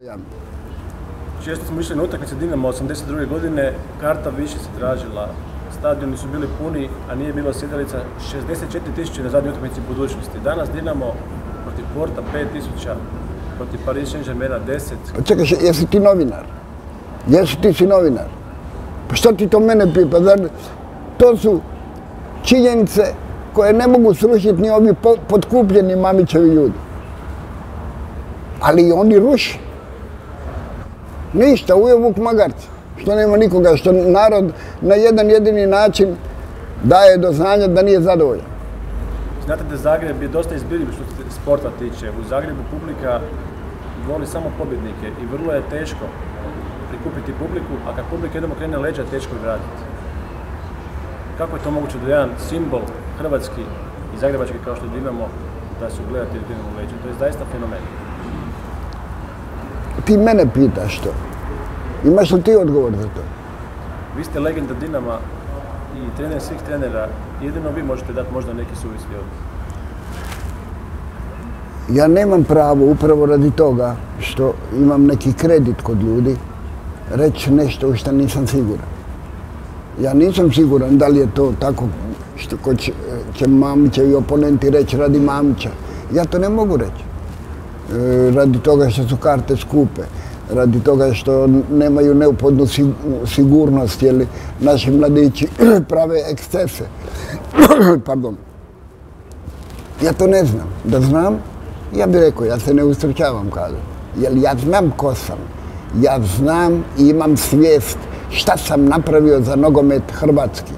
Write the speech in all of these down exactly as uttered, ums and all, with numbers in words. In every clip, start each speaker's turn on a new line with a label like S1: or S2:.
S1: Često smo išli na utakmice Dinama osamdeset druge godine, karta više se tražila, stadioni su bili puni, a nije bilo sjedalica, šezdeset četiri tisuće na zadnjoj utakmici budućnosti. Danas Dinamo protiv Porta pet tisuća, protiv Paris Saint-Germaina deset.
S2: Čekaj, jesi ti novinar? Jesi ti si novinar? Pa što ti to mene pipa? To su činjenice koje ne mogu srušiti ni ovi potkupljeni Mamićevi ljudi. Ali oni ruši. Ništa, ujeo vuk magarca. Što nema nikoga, što narod na jedan jedini način daje do znanja da nije zadovoljan.
S1: Znate da Zagreb je dosta izbirljiv što se sporta tiče. U Zagrebu publika voli samo pobjednike i vrlo je teško prikupiti publiku, a kad publika jednom okrene leđa, teško je vratiti. Kako je to moguće da jedan simbol hrvatski i zagrebački kao što Dinamo, da su gledatelji Dinamo leđa? To je zaista fenomen.
S2: Ti mene pitaš to. Imaš li ti odgovor za to?
S1: Vi ste legenda Dinama i trener svih trenera. Jedino vi možete dati možda neki suvisli odgovor.
S2: Ja nemam pravo upravo radi toga što imam neki kredit kod ljudi reći nešto u što nisam siguran. Ja nisam siguran da li je to tako što će, će Mamićevi oponenti reći radi Mamića. Ja to ne mogu reći. E, radi toga što su karte skupe, radi toga što nemaju neophodnu sigurnost, jer naši mladići prave ekscese. Pardon. Ja to ne znam. Da znam, ja bih rekao, ja se ne ustručavam kazati. Jer ja znam ko sam. Ja znam i imam svijest šta sam napravio za nogomet hrvatski.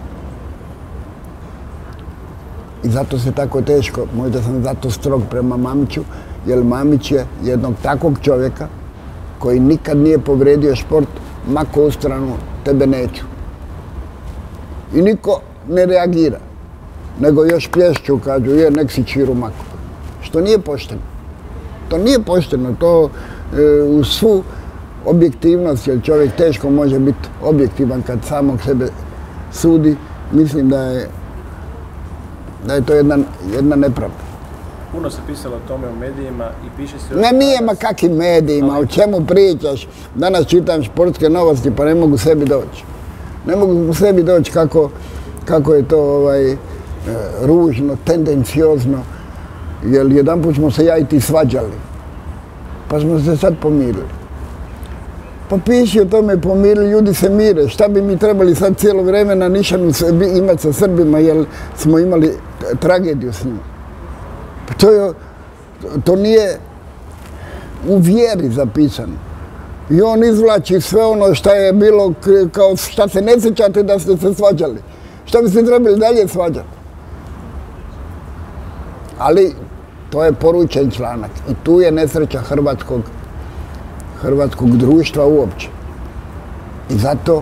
S2: I zato se tako teško, možda sam zato strog prema Mamiću, jer Mamić je jednog takvog čovjeka koji nikad nije povrijedio šport, mako u stranu, tebe neću. I niko ne reagira, nego još plješću, kažu, je, nek si čiru mako. Što nije pošteno. To nije pošteno, to e, u svu objektivnost, jer čovjek teško može biti objektivan kad samog sebe sudi, mislim da je, da je to jedna, jedna nepravda.
S1: Puno se pisalo o tome u medijima i piše se...
S2: Ne, nije ma kakvim medijima, o čemu pričaš. Danas čitam športske novosti pa ne mogu sebi doći. Ne mogu sebi doći kako, kako je to ovaj, ružno, tendenciozno. Jer jedan put smo se ja i ti svađali. Pa smo se sad pomirili. Pa piši o tome pomirili, ljudi se mire. Šta bi mi trebali sad cijelo vrijeme na nišanu imati sa Srbima jer smo imali tragediju s njima. Pa to, je, to nije u vjeri zapisano. I on izvlači sve ono što je bilo, kao šta se ne sjećate da ste se svađali. Šta bi se trebali dalje svađati? Ali to je poručen članak. I tu je nesreća hrvatskog, hrvatskog društva uopće. I zato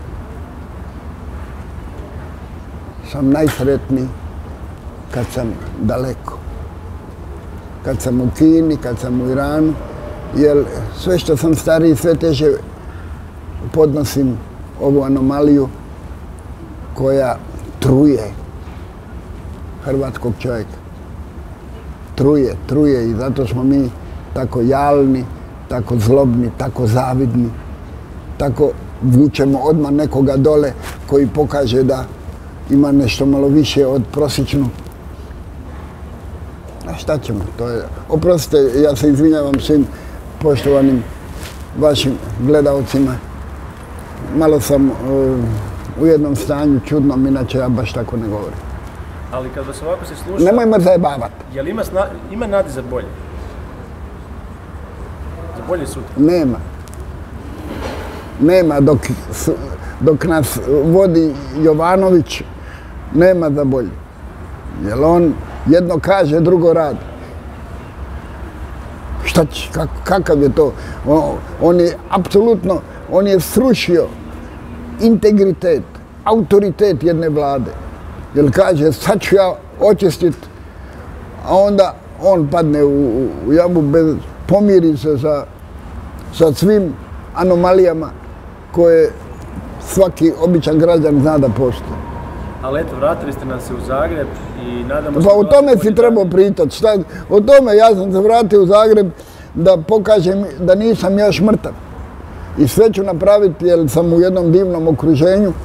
S2: sam najsretniji kad sam daleko. Kad sam u Kini, kad sam u Iranu, jer sve što sam stariji, sve teže podnosim ovu anomaliju koja truje hrvatskog čovjeka. Truje, truje i zato smo mi tako jalni, tako zlobni, tako zavidni, tako vučemo odmah nekoga dole koji pokaže da ima nešto malo više od prosječnog. A šta ćemo? To je... Oprostite, ja se izvinjavam svim poštovanim vašim gledalcima. Malo sam uh, u jednom stanju čudnom, inače ja baš tako ne govorim.
S1: Ali kad vas ovako se sluša...
S2: Nemoj me zajebavati.
S1: Jel ima, sna, ima nade za bolje? Za bolje sutra?
S2: Nema. Nema dok, dok nas vodi Jovanović, nema za bolje. Jer on jedno kaže, drugo radi. Šta će, kak, kakav je to? On, on je apsolutno, on je srušio integritet, autoritet jedne vlade. Jer kaže, sad ću ja očistit, a onda on padne u, u jamu, bez, pomiri se sa, sa svim anomalijama koje svaki običan građan zna da postoje.
S1: Ali eto, vratili ste nas se u Zagreb i nadamo se...
S2: Pa o tome si trebao pričati. Šta, o tome ja sam se vratio u Zagreb da pokažem da nisam još mrtav. I sve ću napraviti jer sam u jednom divnom okruženju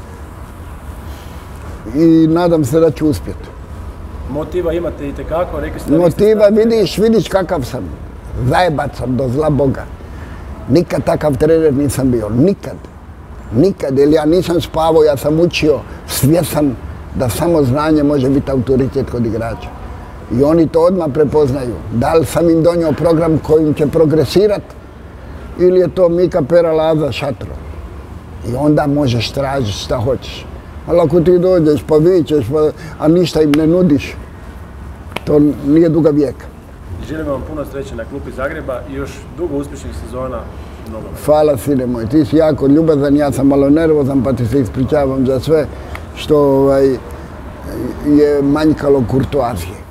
S2: i nadam se da ću uspjeti.
S1: Motiva imate itekako, rekli ste...
S2: Motiva, vidiš, vidiš kakav sam. Zajebac sam do zla Boga. Nikad takav trener nisam bio, nikad. Nikad, jer ja nisam spavao, ja sam učio svjesan da samo znanje može biti autoritet kod igrača. I oni to odmah prepoznaju. Da li sam im donio program kojim će progresirati ili je to Mika Pera Laza šatro. I onda možeš tražiti šta hoćeš. Ali ako ti dođeš pa vičeš, pa, a ništa im ne nudiš, to nije duga vijeka.
S1: Želimo vam puno sreće na klupi Zagreba i još dugo uspješnih sezona.
S2: Hvala sine moj, ti si jako ljubazan, ja sam malo nervozan pa ti se ispričavam za sve što ovaj, je manjkalo kurtoazije.